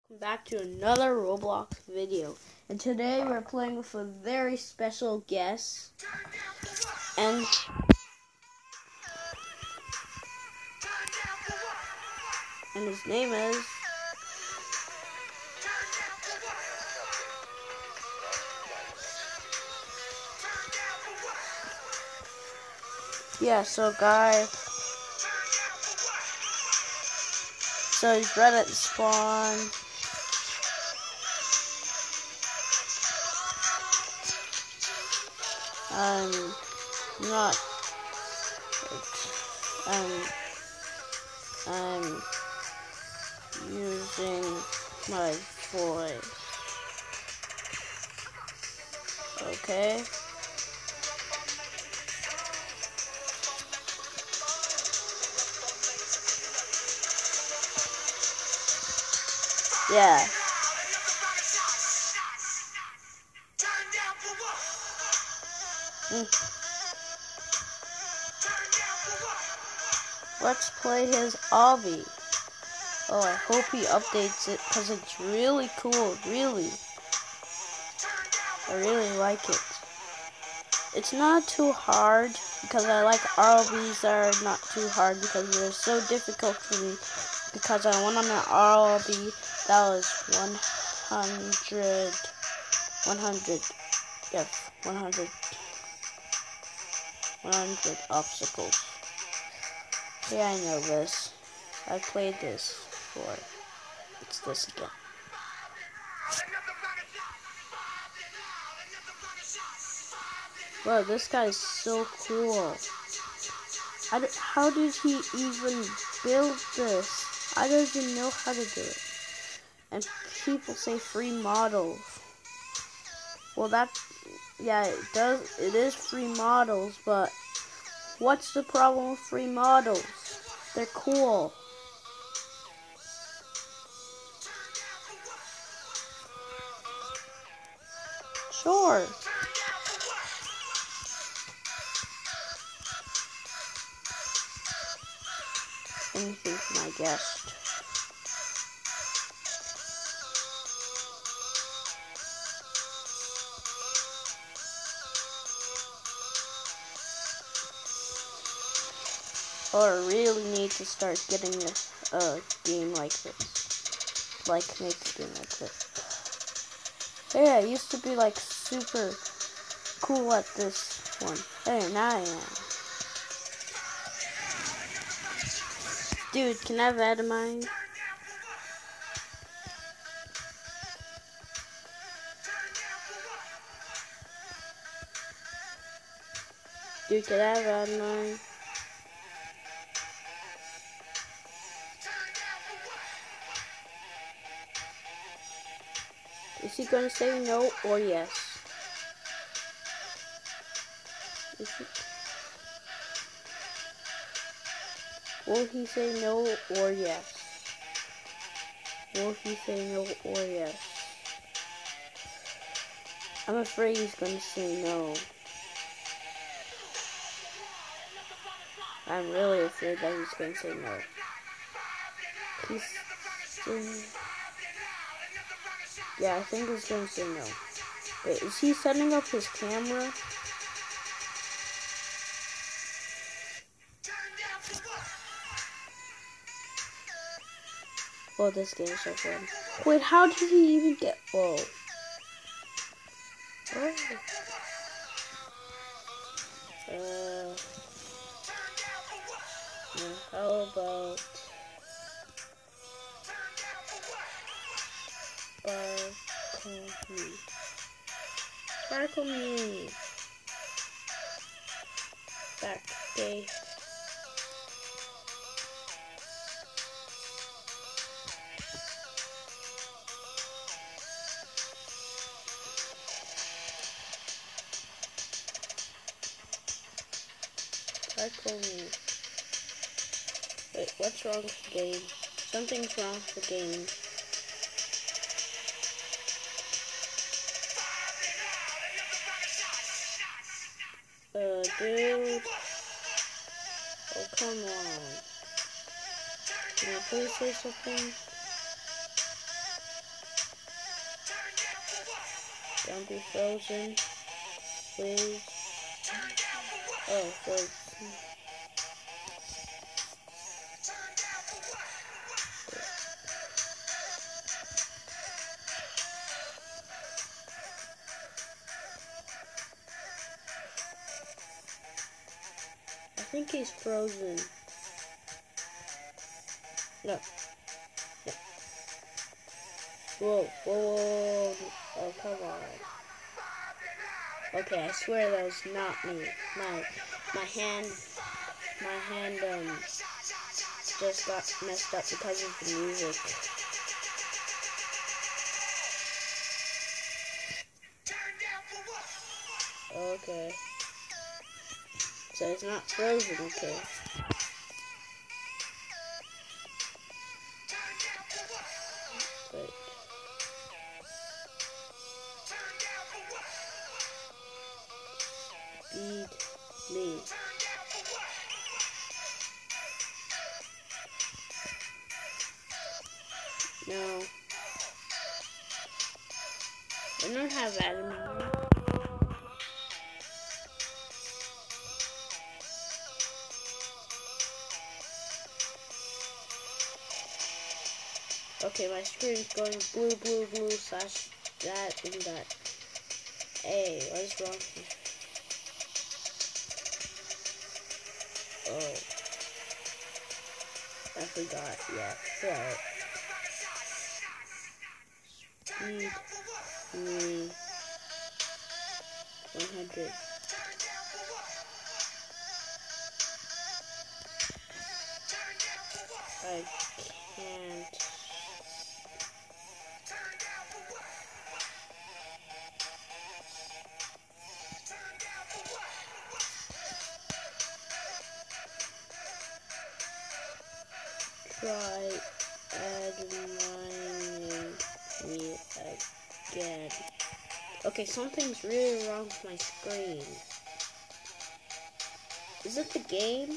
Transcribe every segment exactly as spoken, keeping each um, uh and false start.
Welcome back to another Roblox video, and today we're playing with a very special guest, and and his name is yeah. So guys, so he's right at the spawn. I'm not. I'm. I'm using my voice. Okay. Yeah. Mm. Let's play his obby. Oh, I hope he updates it because it's really cool. Really. I really like it. It's not too hard because I like R L Bs that are not too hard because they're so difficult for me. Because I went on an R L B that was one hundred, one hundred, yes, one hundred, one hundred obstacles. Yeah, I know this. I've played this before. It's this again. Bro, this guy is so cool. I d how did he even build this? I don't even know how to do it. And people say free models. Well, that, yeah, it does. It is free models, but what's the problem with free models? They're cool. Sure. Anything for my guest. Or I really need to start getting a, a game like this. Like, make a game like this. Yeah, I used to be like super cool at this one. Hey, now I am. Dude, can I have Adamine? Dude, can I have Adamine? Is he gonna say no or yes? Is he... Will he say no or yes? Will he say no or yes? I'm afraid he's gonna say no. I'm really afraid that he's gonna say no. He's saying... Yeah, I think he's gonna say no. Wait, is he setting up his camera? Oh, this game is so fun. Wait, how did he even get... Whoa. Oh. Uh... Yeah, how about... Sparkle me. Sparkle me. Back day. Sparkle me. Wait, what's wrong with the game? Something's wrong with the game. Uh, dude. Oh, come on. Can you please say something? Don't be frozen, please. Oh, frozen. I think he's frozen. No. No. Whoa, whoa, whoa, whoa. Oh, come on. Okay, I swear that was not me. My, my hand, my hand, um, just got messed up because of the music. Okay. So it's not frozen, okay. Wait. Feed me. No. I don't have aluminium. Okay, my screen's going blue, blue, blue, slash that and that. Hey, what is wrong here? Oh. I forgot, yeah, right. Speed me one hundred. I can't. Try admiring me again. Okay, something's really wrong with my screen. Is it the game?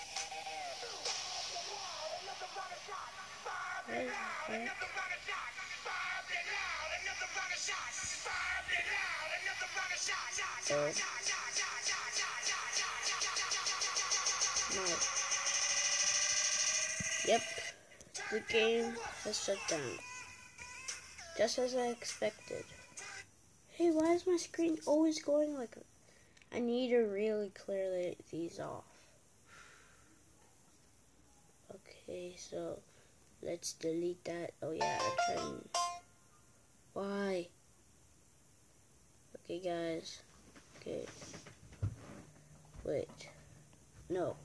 What is that? Oh. No. Yep. The game has shut down. Just as I expected. Hey, why is my screen always going like... I need to really clear these off. Okay, so... Let's delete that. Oh yeah, I'm trying... Why? Okay, guys. Okay. Wait. No.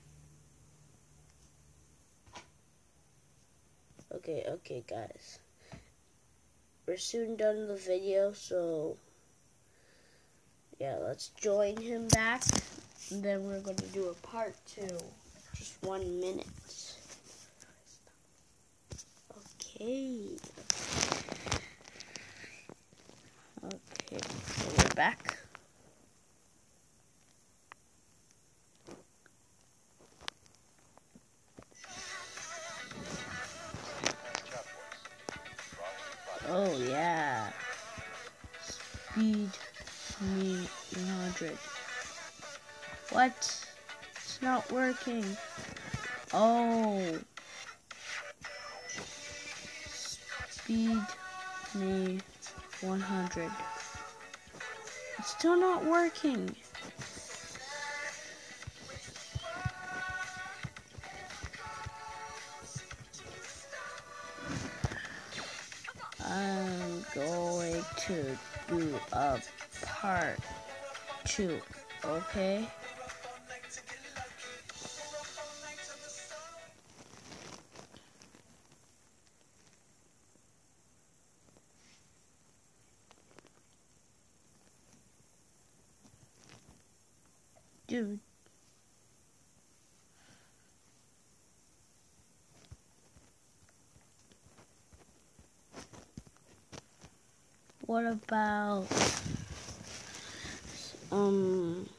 Okay, okay, guys. We're soon done with the video, so... Yeah, let's join him back. And then we're going to do a part two. Just one minute. Okay. Okay, so we're back. Oh yeah. Speed me one hundred. What? It's not working. Oh. Speed me one hundred. It's still not working. I'm going to do a part two, okay? Dude. What about um